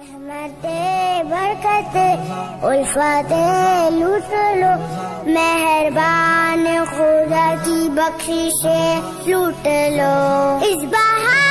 रहमते बरकते उल्फते लूट लो, मेहरबान खुदा की बख्शिशे लूट लो। इस बहार